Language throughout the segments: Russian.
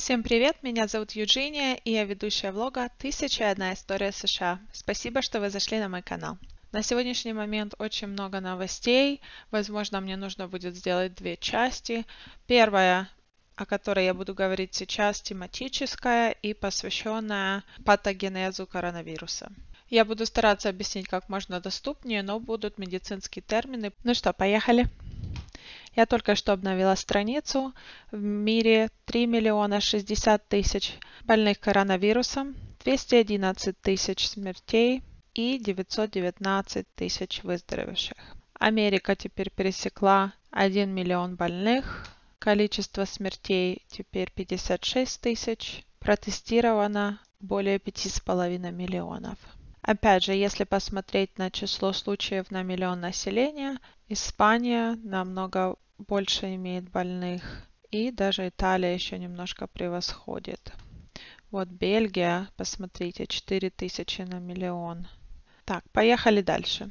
Всем привет, меня зовут Юджиния, и я ведущая влога «1001 история США». Спасибо, что вы зашли на мой канал. На сегодняшний момент очень много новостей. Возможно, мне нужно будет сделать две части. Первая, о которой я буду говорить сейчас, тематическая и посвященная патогенезу коронавируса. Я буду стараться объяснить как можно доступнее, но будут медицинские термины. Ну что, поехали! Я только что обновила страницу. В мире 3 миллиона 60 тысяч больных коронавирусом, 211 тысяч смертей и 919 тысяч выздоровевших. Америка теперь пересекла 1 миллион больных. Количество смертей теперь 56 тысяч. Протестировано более 5,5 миллионов. Опять же, если посмотреть на число случаев на миллион населения, Испания намного больше имеет больных, и даже Италия еще немножко превосходит. Вот Бельгия, посмотрите, 4000 на миллион. Так, поехали дальше.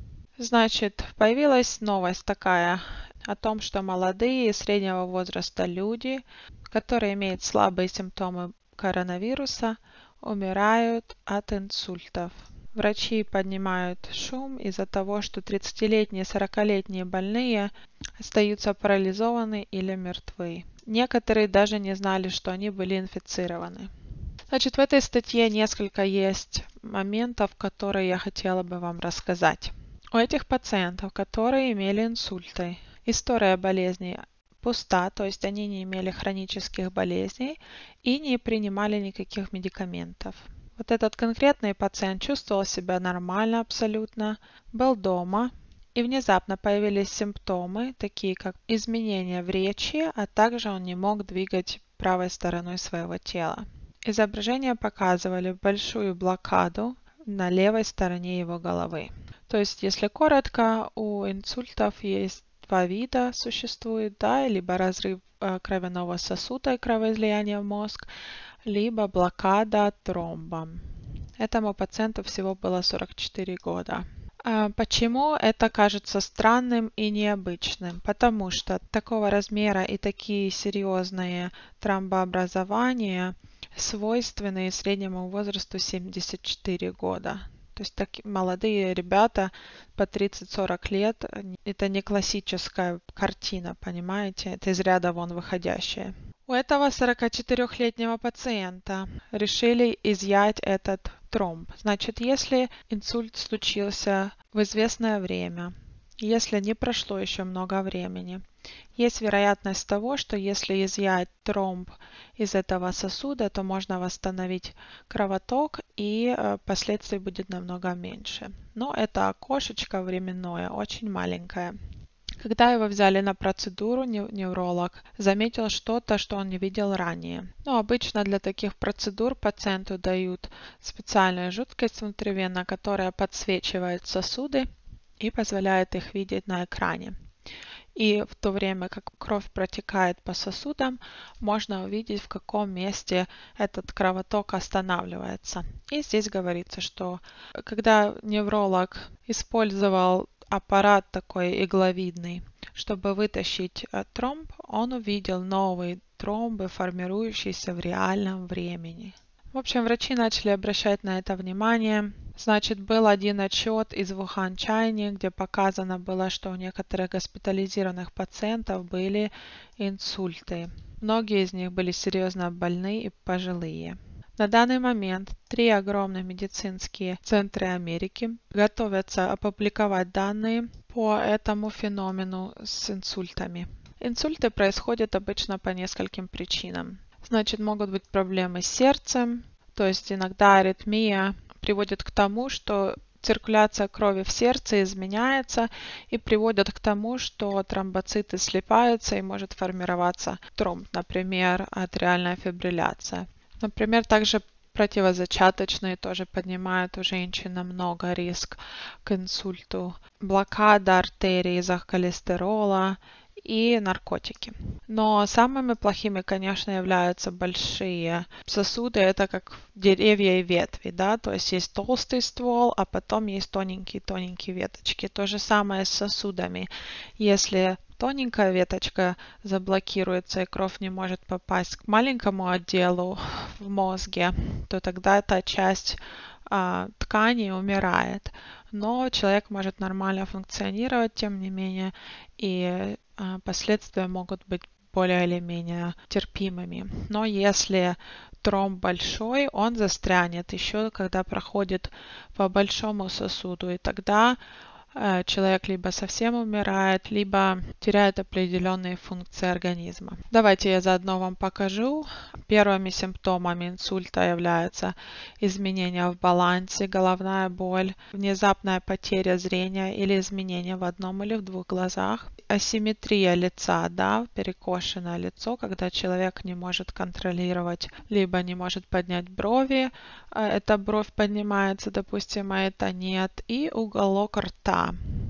Значит, появилась новость такая о том, что молодые и среднего возраста люди, которые имеют слабые симптомы коронавируса, умирают от инсультов. Врачи поднимают шум из-за того, что 30-летние, 40-летние больные остаются парализованы или мертвы. Некоторые даже не знали, что они были инфицированы. Значит, в этой статье несколько есть моментов, которые я хотела бы вам рассказать. У этих пациентов, которые имели инсульты, история болезней пуста, то есть они не имели хронических болезней и не принимали никаких медикаментов. Вот этот конкретный пациент чувствовал себя нормально абсолютно, был дома, и внезапно появились симптомы, такие как изменения в речи, а также он не мог двигать правой стороной своего тела. Изображения показывали большую блокаду на левой стороне его головы. То есть, если коротко, у инсультов есть два вида существует, да, либо разрыв кровяного сосуда и кровоизлияние в мозг, либо блокада тромбом. Этому пациенту всего было 44 года. Почему это кажется странным и необычным? Потому что такого размера и такие серьезные тромбообразования свойственны среднему возрасту 74 года. То есть такие молодые ребята по 30-40 лет, это не классическая картина, понимаете? Это из ряда вон выходящее. У этого 44-летнего пациента решили изъять этот тромб. Значит, если инсульт случился в известное время, если не прошло еще много времени, есть вероятность того, что если изъять тромб из этого сосуда, то можно восстановить кровоток и последствий будет намного меньше. Но это окошечко временное, очень маленькое. Когда его взяли на процедуру, невролог заметил что-то, что он не видел ранее. Но обычно для таких процедур пациенту дают специальную жидкость внутривенно, которая подсвечивает сосуды и позволяет их видеть на экране. И в то время, как кровь протекает по сосудам, можно увидеть, в каком месте этот кровоток останавливается. И здесь говорится, что когда невролог использовал аппарат такой игловидный, чтобы вытащить тромб, он увидел новые тромбы, формирующиеся в реальном времени. В общем, врачи начали обращать на это внимание. Значит, был один отчет из Wuhan China, где показано было, что у некоторых госпитализированных пациентов были инсульты. Многие из них были серьезно больны и пожилые. На данный момент 3 огромных медицинские центры Америки готовятся опубликовать данные по этому феномену с инсультами. Инсульты происходят обычно по нескольким причинам. Значит, могут быть проблемы с сердцем, то есть иногда аритмия приводит к тому, что циркуляция крови в сердце изменяется и приводит к тому, что тромбоциты слипаются и может формироваться тромб, например, артериальная фибрилляция. Например, также противозачаточные тоже поднимают у женщин намного риск к инсульту. Блокада артерий из-за холестерола и наркотики. Но самыми плохими, конечно, являются большие сосуды. Это как деревья и ветви, да, то есть есть толстый ствол, а потом есть тоненькие-тоненькие веточки. То же самое с сосудами. Если тоненькая веточка заблокируется и кровь не может попасть к маленькому отделу в мозге, то тогда эта часть ткани умирает. Но человек может нормально функционировать, тем не менее, и последствия могут быть более или менее терпимыми. Но если тромб большой, он застрянет еще, когда проходит по большому сосуду, и тогда человек либо совсем умирает, либо теряет определенные функции организма. Давайте я заодно вам покажу. Первыми симптомами инсульта являются изменения в балансе, головная боль, внезапная потеря зрения или изменения в одном или в двух глазах, асимметрия лица, да, перекошенное лицо, когда человек не может контролировать, либо не может поднять брови, эта бровь поднимается, допустим, а это нет, и уголок рта.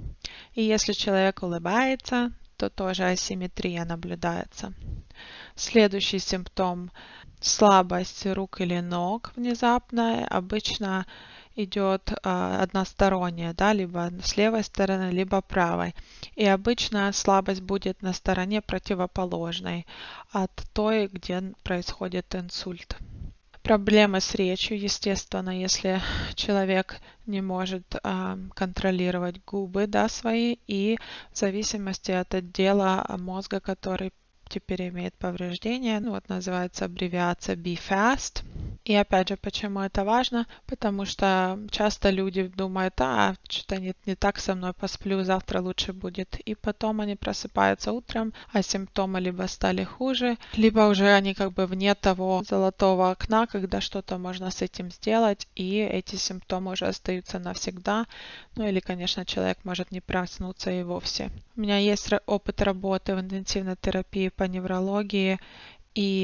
И если человек улыбается, то тоже асимметрия наблюдается. Следующий симптом – слабость рук или ног внезапная, обычно идет односторонняя, да, либо с левой стороны, либо правой. И обычно слабость будет на стороне противоположной от той, где происходит инсульт. Проблемы с речью, естественно, если человек не может контролировать губы, да, свои, и в зависимости от отдела мозга, который теперь имеет повреждение, вот называется аббревиация BFAST. И опять же, почему это важно? Потому что часто люди думают, что-то не так со мной, посплю, завтра лучше будет. И потом они просыпаются утром, а симптомы либо стали хуже, либо уже они как бы вне того золотого окна, когда что-то можно с этим сделать, и эти симптомы уже остаются навсегда. Ну или, конечно, человек может не проснуться и вовсе. У меня есть опыт работы в интенсивной терапии по неврологии и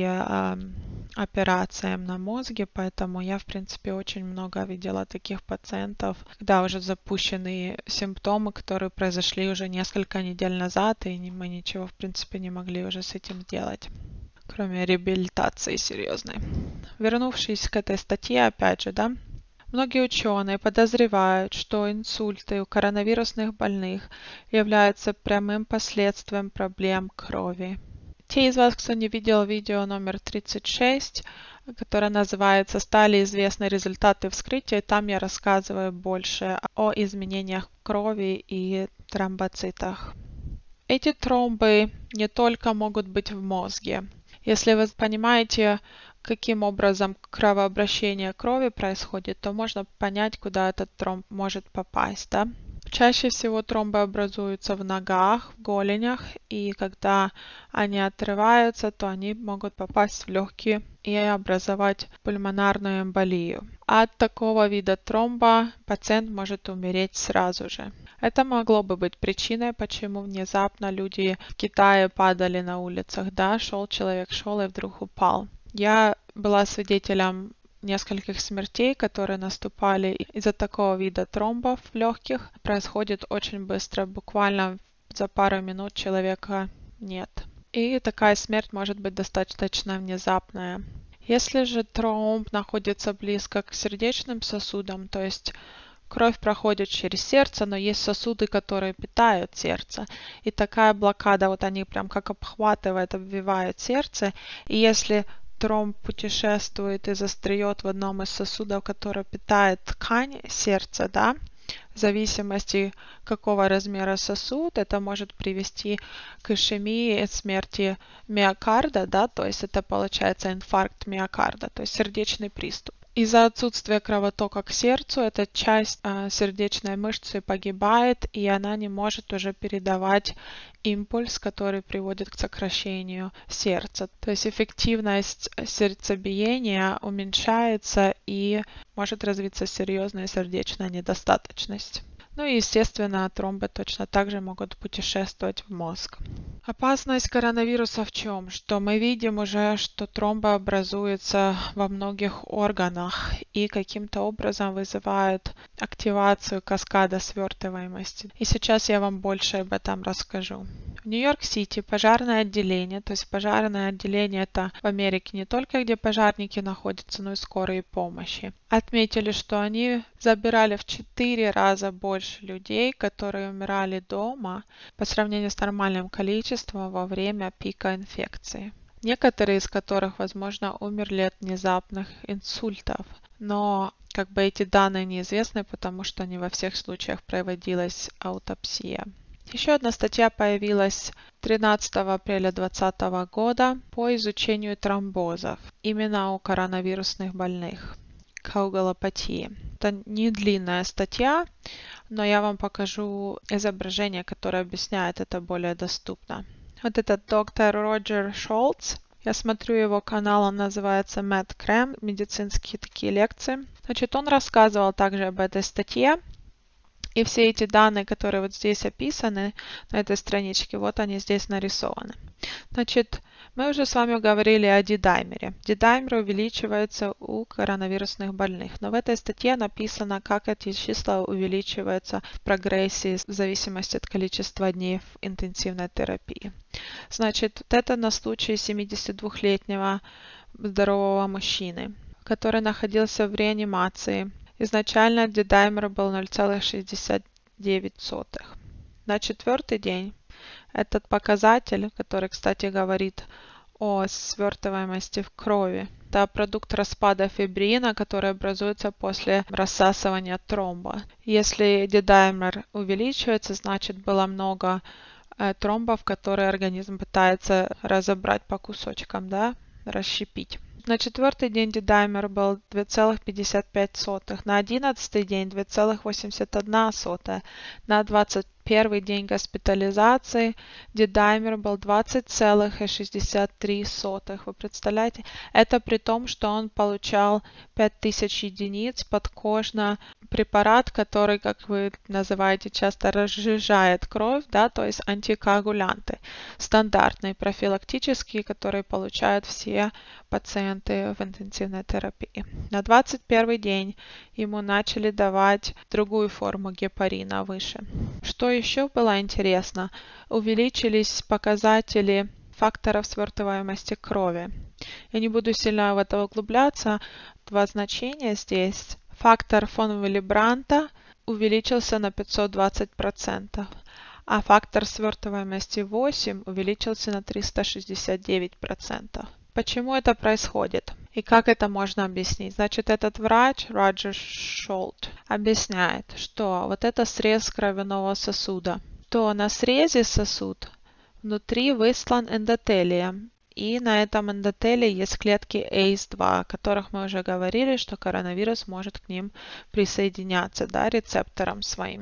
операциям на мозге, поэтому я, в принципе, очень много видела таких пациентов, когда уже запущены симптомы, которые произошли уже несколько недель назад, и мы ничего, в принципе, не могли уже с этим делать, кроме реабилитации серьезной. Вернувшись к этой статье, опять же, да, многие ученые подозревают, что инсульты у коронавирусных больных являются прямым последствием проблем крови. Те из вас, кто не видел видео номер 36, которое называется «Стали известны результаты вскрытия», там я рассказываю больше о изменениях крови и тромбоцитах. Эти тромбы не только могут быть в мозге. Если вы понимаете, каким образом кровообращение крови происходит, то можно понять, куда этот тромб может попасть, да? Чаще всего тромбы образуются в ногах, в голенях, и когда они отрываются, то они могут попасть в легкие и образовать пульмонарную эмболию. От такого вида тромба пациент может умереть сразу же. Это могло бы быть причиной, почему внезапно люди в Китае падали на улицах, да, человек шел и вдруг упал. Я была свидетелем нескольких смертей, которые наступали из-за такого вида тромбов легких. Происходит очень быстро, буквально за пару минут человека нет. И такая смерть может быть достаточно внезапная. Если же тромб находится близко к сердечным сосудам, то есть кровь проходит через сердце, но есть сосуды, которые питают сердце. И такая блокада, вот они прям как обхватывают, обвивают сердце. И если тромб путешествует и застряет в одном из сосудов, который питает ткань сердца, да, в зависимости какого размера сосуд, это может привести к ишемии, смерти миокарда, да, то есть это получается инфаркт миокарда, то есть сердечный приступ. Из-за отсутствия кровотока к сердцу эта часть сердечной мышцы погибает, и она не может уже передавать импульс, который приводит к сокращению сердца. То есть эффективность сердцебиения уменьшается и может развиться серьезная сердечная недостаточность. Ну и, естественно, тромбы точно так же могут путешествовать в мозг. Опасность коронавируса в чем? Что мы видим уже, что тромбы образуются во многих органах и каким-то образом вызывают активацию каскада свертываемости. И сейчас я вам больше об этом расскажу. В Нью-Йорк-Сити пожарное отделение, то есть пожарное отделение это в Америке не только где пожарники находятся, но и скорые помощи, отметили, что они забирали в 4 раза больше людей, которые умирали дома по сравнению с нормальным количеством во время пика инфекции. Некоторые из которых, возможно, умерли от внезапных инсультов, но эти данные неизвестны, потому что не во всех случаях проводилась аутопсия. Еще одна статья появилась 13 апреля 2020 года по изучению тромбозов именно у коронавирусных больных, коагулопатии. Это не длинная статья, но я вам покажу изображение, которое объясняет это более доступно. Вот этот доктор Роджер Шолц. Я смотрю его канал, он называется Matt Крем, медицинские такие лекции. Значит, он рассказывал также об этой статье. И все эти данные, которые вот здесь описаны на этой страничке, вот они здесь нарисованы. Значит, мы уже с вами говорили о дидаймере. Дидаймер увеличивается у коронавирусных больных. Но в этой статье написано, как эти числа увеличиваются в прогрессии в зависимости от количества дней в интенсивной терапии. Значит, вот это на случай 72-летнего здорового мужчины, который находился в реанимации. Изначально дидаймер был 0,69. На 4-й день этот показатель, который, кстати, говорит о свертываемости в крови, это продукт распада фибрина, который образуется после рассасывания тромба. Если дидаймер увеличивается, значит было много тромбов, которые организм пытается разобрать по кусочкам, расщепить. На 4-й день дидаймер был 2,55, на 11-й день 2,81, на 21-й день госпитализации дидаймер был 20,63. Вы представляете? Это при том, что он получал 5000 единиц подкожно препарат, который, как вы называете, часто разжижает кровь, то есть антикоагулянты, стандартные, профилактические, которые получают все пациенты в интенсивной терапии. На 21-й день ему начали давать другую форму гепарина выше. Что еще было интересно? Увеличились показатели факторов свертываемости крови. Я не буду сильно в это углубляться. Два значения здесь. Фактор фон Виллибранта увеличился на 520%, а фактор свертываемости 8 увеличился на 369%. Почему это происходит и как это можно объяснить? Значит, этот врач, Роджер Шолт, объясняет, что вот это срез кровяного сосуда, то на срезе сосуд внутри выслан эндотелием, и на этом эндотелии есть клетки ACE2, о которых мы уже говорили, что коронавирус может к ним присоединяться, рецептором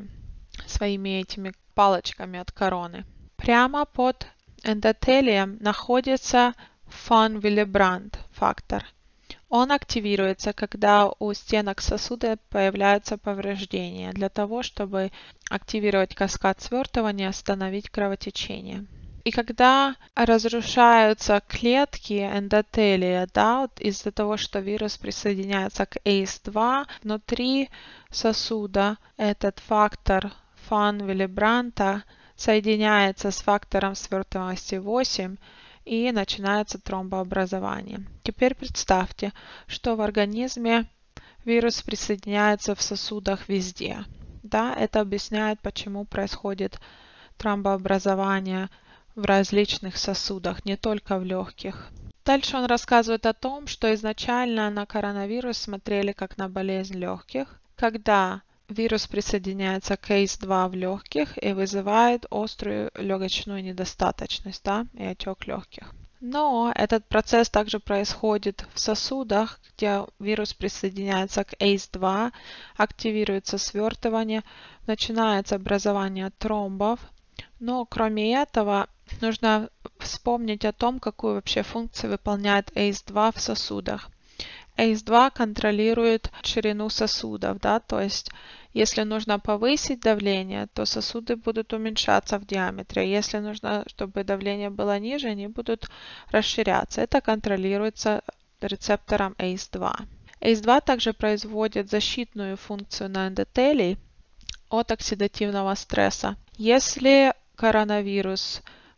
своими этими палочками от короны. Прямо под эндотелием находится фон Виллибрант фактор. Он активируется, когда у стенок сосуда появляются повреждения, для того, чтобы активировать каскад свертывания, остановить кровотечение. И когда разрушаются клетки эндотелия, из-за того, что вирус присоединяется к ACE2, внутри сосуда этот фактор фон Виллибранта соединяется с фактором свертываемости 8, и начинается тромбообразование. Теперь представьте, что в организме вирус присоединяется в сосудах везде. Это объясняет, почему происходит тромбообразование в различных сосудах, не только в легких. Дальше он рассказывает о том, что изначально на коронавирус смотрели как на болезнь легких, когда вирус присоединяется к ACE2 в легких и вызывает острую легочную недостаточность, и отек легких. Но этот процесс также происходит в сосудах, где вирус присоединяется к ACE2, активируется свертывание, начинается образование тромбов. Но кроме этого нужно вспомнить о том, какую вообще функцию выполняет ACE2 в сосудах. ACE2 контролирует ширину сосудов, то есть если нужно повысить давление, то сосуды будут уменьшаться в диаметре. Если нужно, чтобы давление было ниже, они будут расширяться. Это контролируется рецептором ACE2. ACE2 также производит защитную функцию на эндотелий от оксидативного стресса. Если коронавирус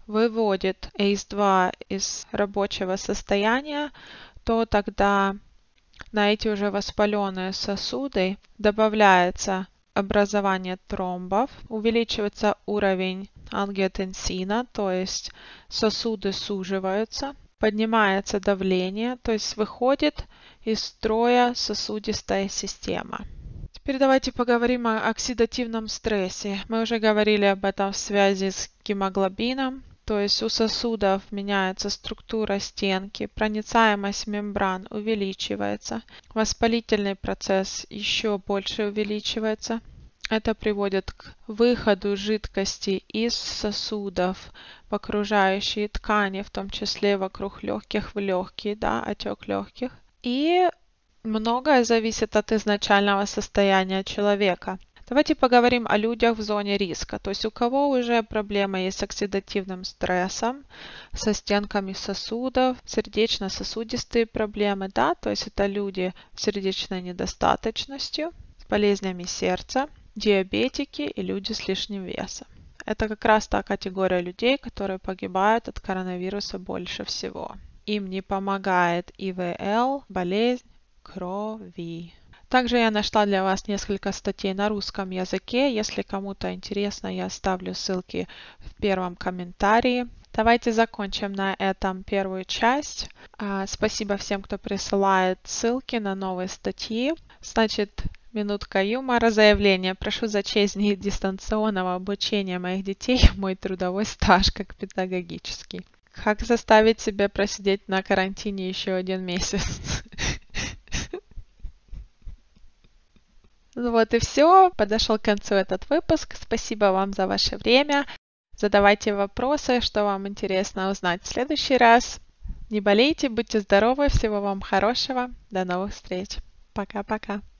выводит ACE2 из рабочего состояния, то тогда на эти уже воспаленные сосуды добавляется образование тромбов, увеличивается уровень ангиотенсина, то есть сосуды суживаются, поднимается давление, то есть выходит из строя сосудистая система. Теперь давайте поговорим о оксидативном стрессе. Мы уже говорили об этом в связи с гемоглобином. То есть у сосудов меняется структура стенки, проницаемость мембран увеличивается, воспалительный процесс еще больше увеличивается. Это приводит к выходу жидкости из сосудов в окружающие ткани, в том числе вокруг легких в легкие, да, отек легких. И многое зависит от изначального состояния человека. Давайте поговорим о людях в зоне риска. То есть у кого уже проблемы есть с оксидативным стрессом, со стенками сосудов, сердечно-сосудистые проблемы, да, то есть это люди с сердечной недостаточностью, с болезнями сердца, диабетики и люди с лишним весом. Это как раз та категория людей, которые погибают от коронавируса больше всего. Им не помогает ИВЛ, болезнь крови. Также я нашла для вас несколько статей на русском языке. Если кому-то интересно, я оставлю ссылки в первом комментарии. Давайте закончим на этом первую часть. Спасибо всем, кто присылает ссылки на новые статьи. Значит, минутка юмора, заявление. Прошу зачесть дни дистанционного обучения моих детей мой трудовой стаж как педагогический. Как заставить себя просидеть на карантине еще 1 месяц? Вот и все. Подошел к концу этот выпуск. Спасибо вам за ваше время. Задавайте вопросы, что вам интересно узнать в следующий раз. Не болейте, будьте здоровы. Всего вам хорошего. До новых встреч. Пока-пока.